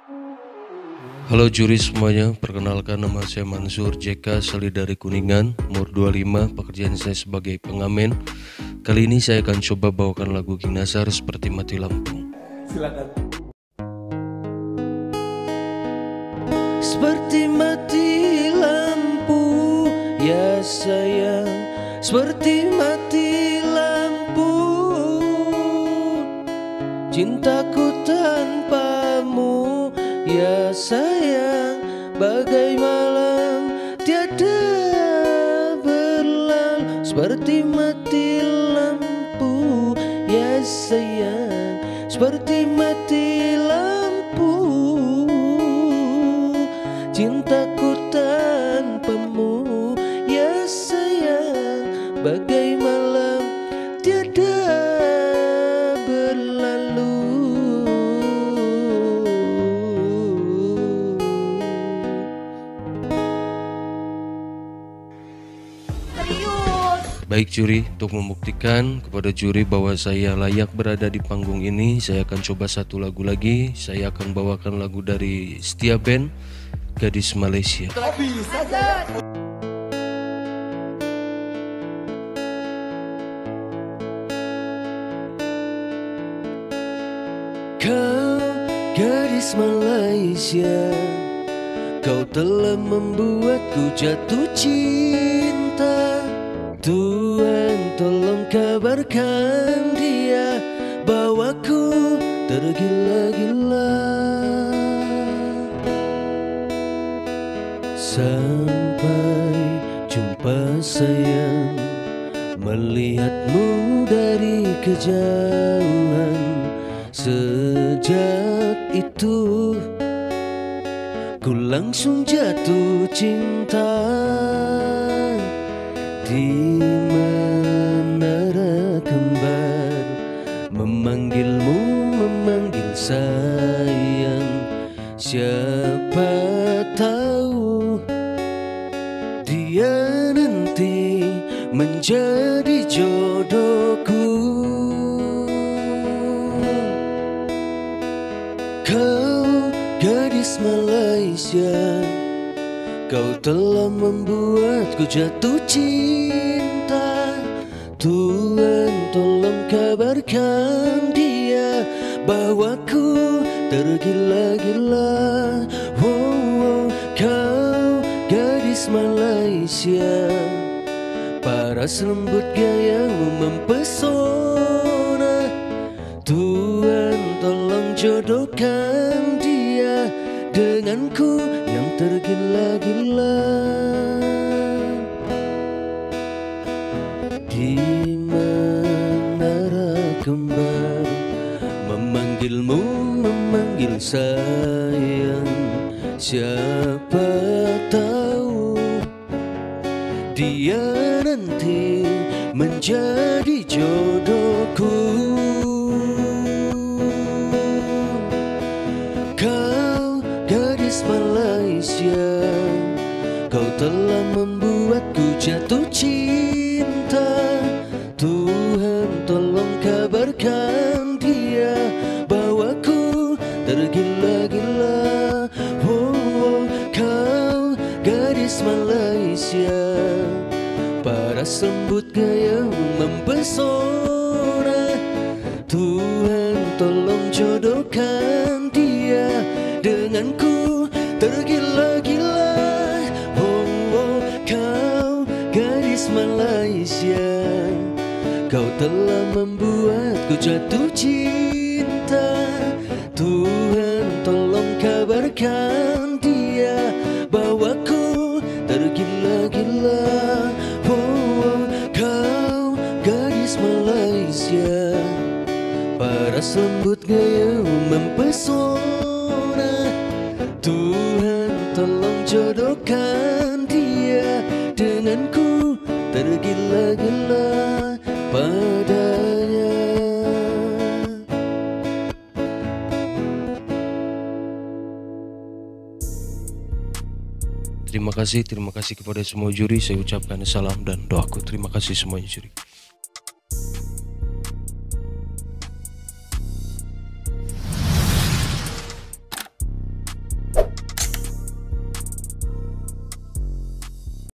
Halo juri semuanya, perkenalkan nama saya Mansur JK, asli dari Kuningan, umur 25, pekerjaan saya sebagai pengamen. Kali ini saya akan coba bawakan lagu King Nasar seperti Mati Lampu. Silakan. Seperti mati lampu, ya sayang, seperti mati lampu, cintaku tanpamu, ya sayang, bagai malam tiada berlalu. Seperti mati lampu, ya sayang, seperti mati lampu, cintaku tanpamu, ya sayang, bagai malam tiada berlalu. Baik juri, untuk membuktikan kepada juri bahwa saya layak berada di panggung ini, saya akan coba satu lagu lagi. Saya akan bawakan lagu dari Setia Band, Gadis Malaysia. Kau gadis Malaysia, kau telah membuatku jatuh cinta. Tuhan tolong kabarkan dia, bawaku tergila-gila. Sampai jumpa sayang, melihatmu dari kejauhan. Sejak itu ku langsung jatuh cinta. Di menara kembar, memanggilmu, memanggil sayang. Siapa tahu dia nanti menjadi jodohku. Kau gadis Malaysia, kau telah membuatku jatuh cinta. Tuhan tolong kabarkan dia, bawaku tergila-gila. Wow, kau gadis Malaysia, paras lembut gayamu mempesona. Tuhan tolong jodohkan dia denganku yang tergila-gila. Di menara kembar, memanggilmu, memanggil sayang. Siapa tahu dia nanti menjadi jodohku. Kau gadis Malaysia, kau telah membuatku jatuh cinta. Tuhan tolong kabarkan dia, bawaku tergila-gila. Oh, kau gadis Malaysia, paras lembut gayamu mempesona. Tuhan tolong jodohkan dia denganku tergila-gila. Oh, oh, kau gadis Malaysia, kau telah membuatku jatuh cinta. Tuhan tolong kabarkan dia, bawaku tergila-gila. Oh, oh, kau gadis Malaysia, paras lembut gayamu mempesona. Tuhan tolong jodohkan dia denganku tergila-gila padanya. Terima kasih kepada semua juri. Saya ucapkan salam dan doaku. Terima kasih semuanya juri.